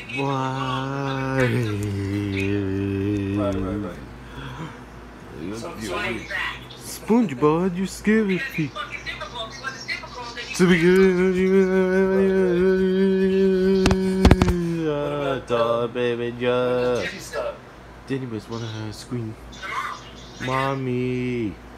Why? Right. So SpongeBob, you scary me. Baby, when does just Jenny start? Denny was one of her scream. Mommy.